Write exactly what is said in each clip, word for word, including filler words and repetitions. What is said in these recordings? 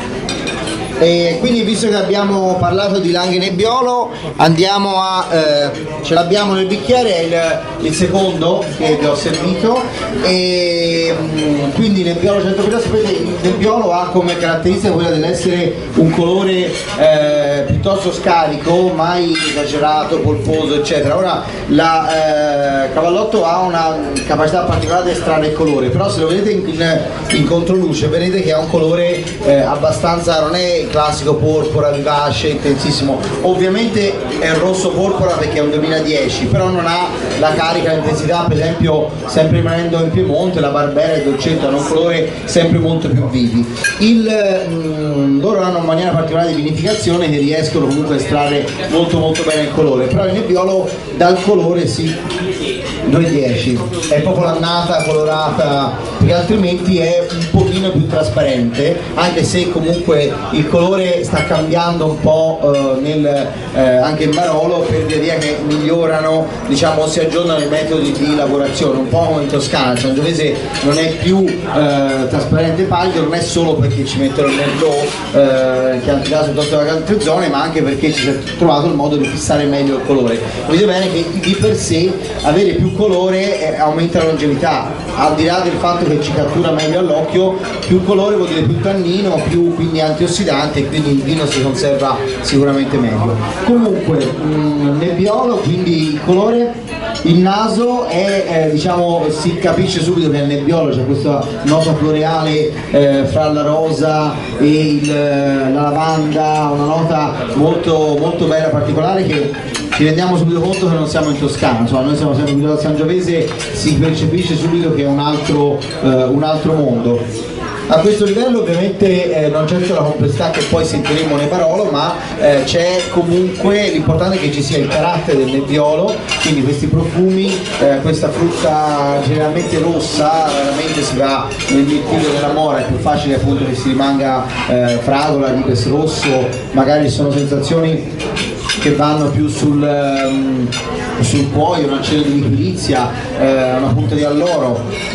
E quindi, visto che abbiamo parlato di Langhe Nebbiolo, andiamo a eh, ce l'abbiamo nel bicchiere, è il, il secondo che vi ho servito, e mh, quindi Nebbiolo cento per cento. Sapete, il Nebbiolo ha come caratteristica quella dell'essere un colore eh, piuttosto scarico, mai esagerato, polposo, eccetera. Ora la eh, Cavallotto ha una capacità particolare di estrarre il colore, però se lo vedete in, in, in controluce vedete che ha un colore eh, abbastanza, non è classico porpora vivace intensissimo, ovviamente è rosso porpora perché è un duemiladieci, però non ha la carica, l'intensità. Per esempio, sempre rimanendo in Piemonte, la Barbera e il Dolcetto hanno un colore sempre molto più vivi. Il, mh, loro hanno una maniera particolare di vinificazione che riescono comunque a estrarre molto molto bene il colore, però il Nebbiolo dal colore sì, due dieci, è proprio l'annata colorata, perché altrimenti è un pochino più trasparente, anche se comunque il colore sta cambiando un po' eh, nel, eh, anche in Barolo, per via via che migliorano, diciamo, si aggiornano i metodi di lavorazione, un po' come in Toscana. Il Sangiovese non è più eh, trasparente e pallido, non è solo perché ci mettono il Merlot eh, che anche da piuttosto da altre zone, ma anche perché ci si è trovato il modo di fissare meglio il colore. Vedete bene che di per sé avere più colore eh, aumenta la longevità, al di là del fatto che ci cattura meglio all'occhio. Più colore vuol dire più tannino, più quindi antiossidanti, e quindi il vino si conserva sicuramente meglio. Comunque mh, Nebbiolo, quindi il colore, il naso è, eh, diciamo, si capisce subito che è Nebbiolo, c'è questa nota floreale eh, fra la rosa e il, la lavanda, una nota molto, molto bella, particolare, che ci rendiamo subito conto che non siamo in Toscana. Insomma, noi siamo sempre in Sangiovese, si percepisce subito che è un altro, eh, un altro mondo. A questo livello ovviamente eh, non c'è solo la complessità che poi sentiremo nei Barolo, ma eh, c'è comunque, l'importante è che ci sia il carattere del Nebbiolo, quindi questi profumi, eh, questa frutta generalmente rossa, veramente si va nel mirtillo della mora, è più facile appunto che si rimanga eh, fragola, ripes rosso, magari sono sensazioni che vanno più sul, um, sul cuoio, un accenno di liquirizia, eh, una punta di alloro.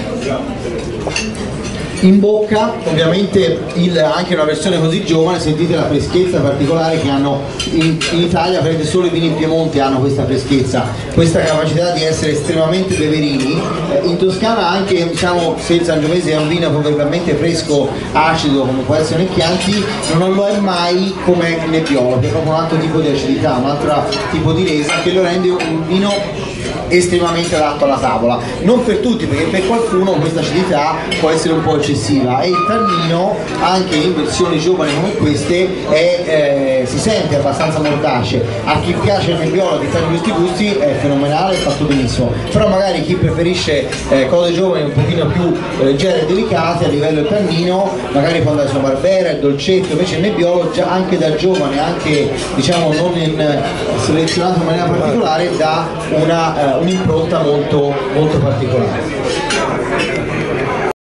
In bocca ovviamente il, anche una versione così giovane, sentite la freschezza particolare che hanno in, in Italia, perché solo i vini in Piemonte hanno questa freschezza, questa capacità di essere estremamente beverini. In Toscana anche, diciamo, se il Sangiovese è un vino probabilmente fresco, acido come può essere il Chianti, non lo è mai come il Nebbiolo, che è proprio un altro tipo di acidità, un altro tipo di resa che lo rende un vino estremamente adatto alla tavola. Non per tutti, perché per qualcuno questa acidità può essere un po' eccessiva, e il tannino anche in versioni giovani come queste è, eh, si sente abbastanza mordace. A chi piace il Nebbiolo, che fa di questi gusti, è fenomenale, è fatto benissimo, però magari chi preferisce eh, cose giovani un pochino più leggere e delicate a livello del tannino, magari quando sono Barbera, il Dolcetto, invece il Nebbiolo già anche da giovane, anche diciamo non in, selezionato in maniera particolare, dà una eh, un'impronta molto, molto particolare.